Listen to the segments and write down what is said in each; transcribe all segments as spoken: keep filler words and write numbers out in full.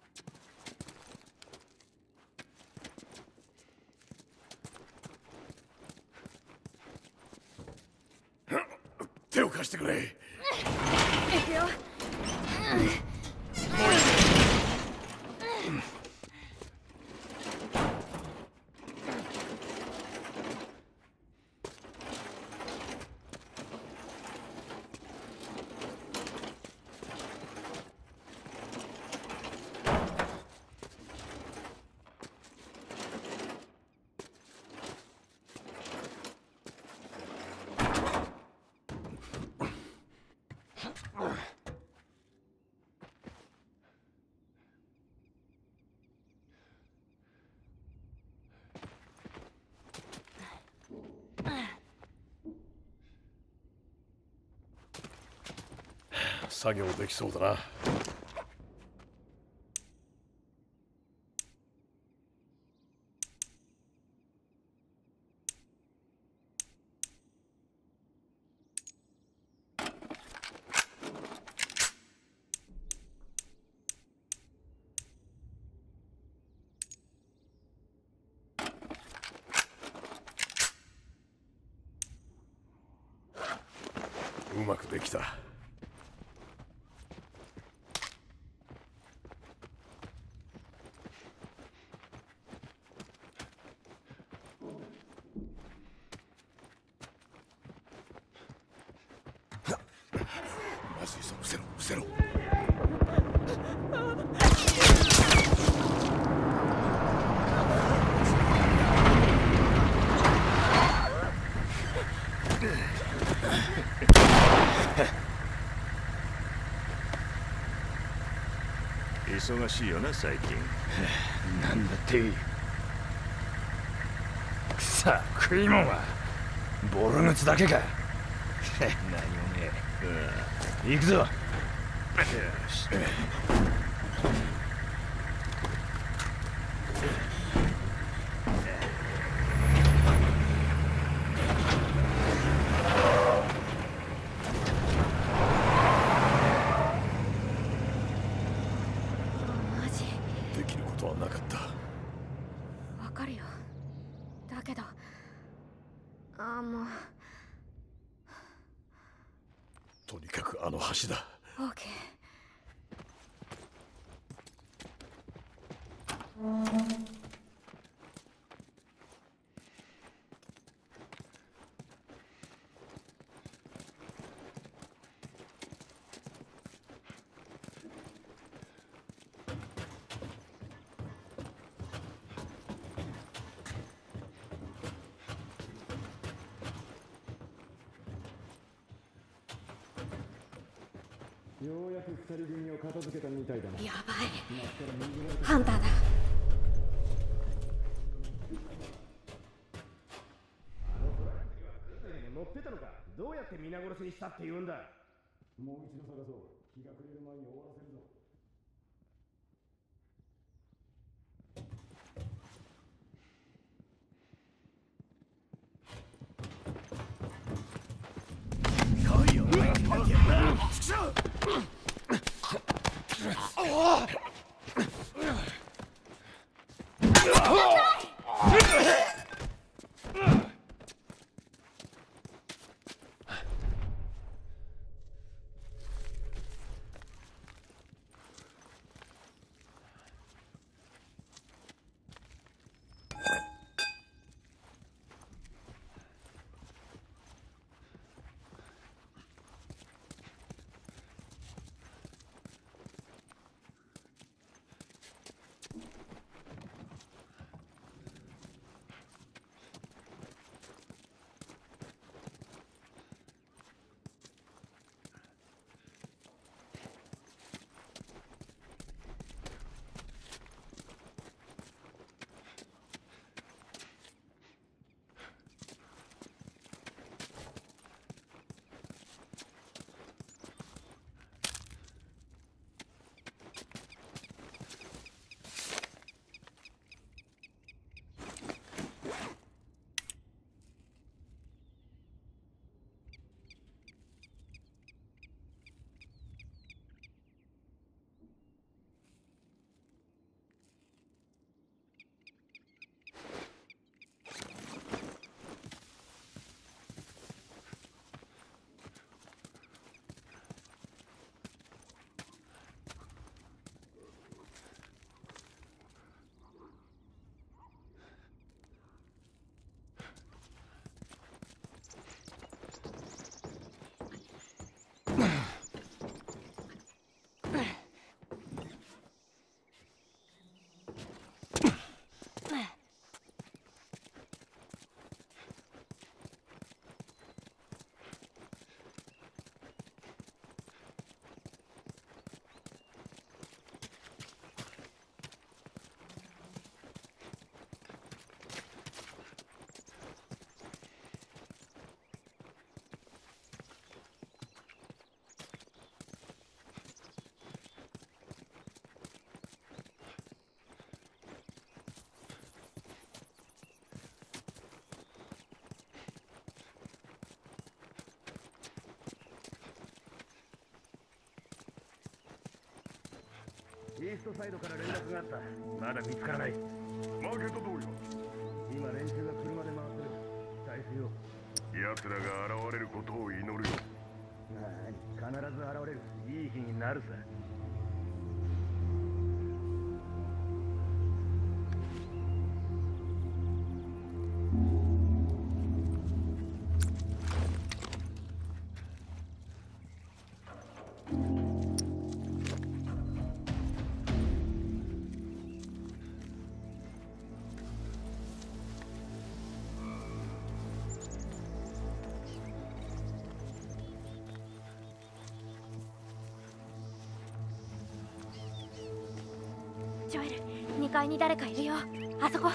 手を貸してくれ。 行くよ。 作業できそうだな。うまくできた。まずいぞ、伏せろ伏せろ。 忙しいよな最近。 なんだってさあ食いもんはボロ靴だけか。何もねえ。行くぞ。よし。 できることはなかった。 わかるよ。だけど、ああもう。 とにかくあの橋だ。 オーケー。 ようやく二人組を片付けたみたいだな。 やばい。ハンターだ。 乗ってたのか。どうやって皆殺しにしたって言うんだ。もう一度探そう。日が暮れる前に終わらせるぞ。 イーストサイドから連絡があった。まだ見つからない。 マーケット通りは今連中が車で回ってる。期待しよう。 奴らが現れることを祈るよ。 なに、必ず現れる。いい日になるさ。 ジョエル、にかいに誰かいるよ。あそこ。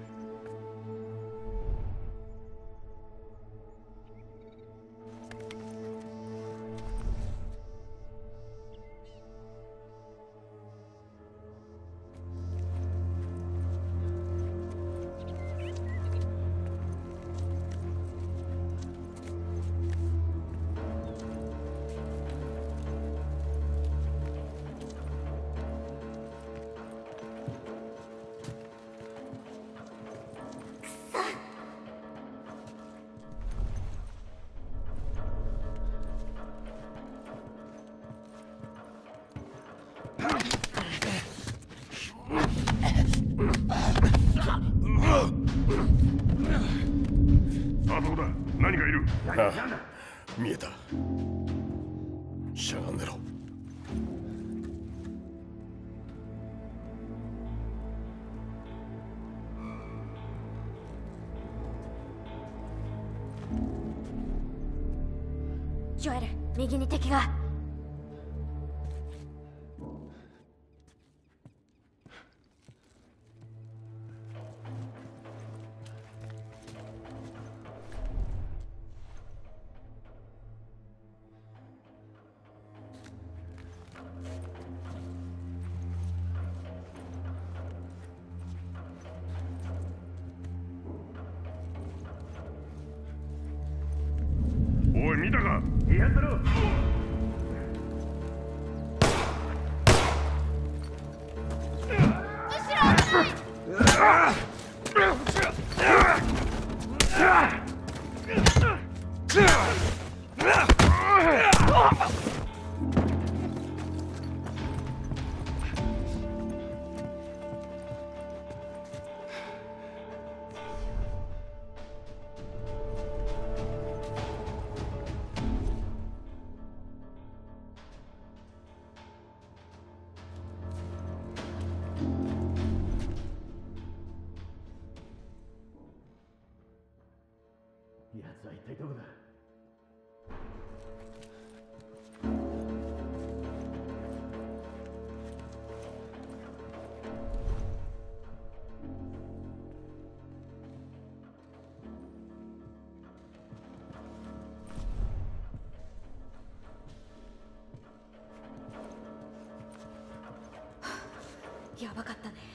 あそこだ。何かいる。 ああ、見えた。しゃがんでろ。 ジョエル、右に敵が。 おい、見たか。 やったろ。奴は一体どこだ。 やばかったね。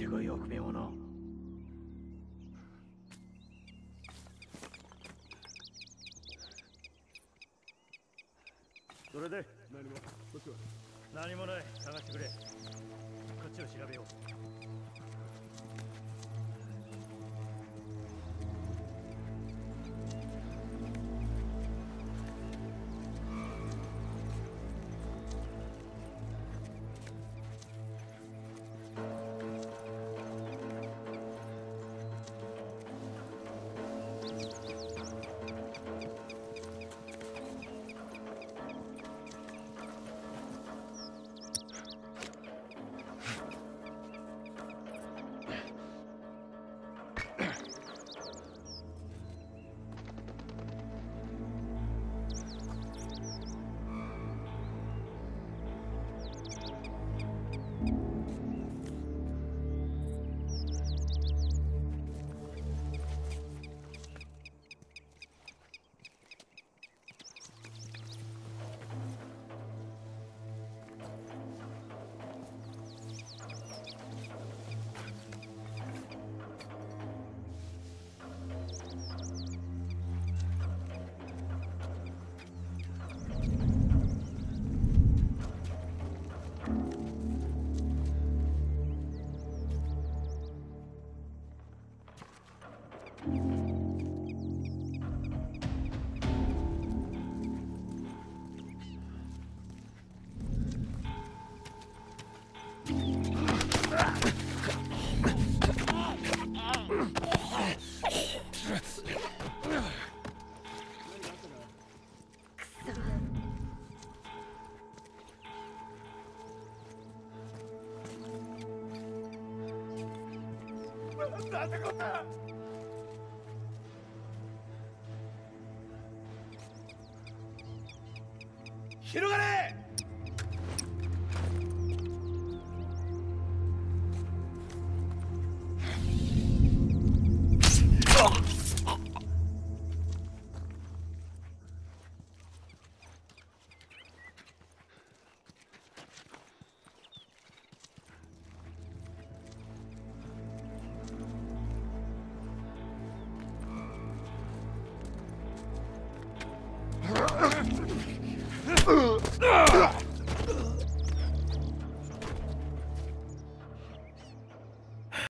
てこい臆病者。 それで何もこっちは何もない。探してくれ。こっちを調べよう。 なんてこった。広がれ。あっ。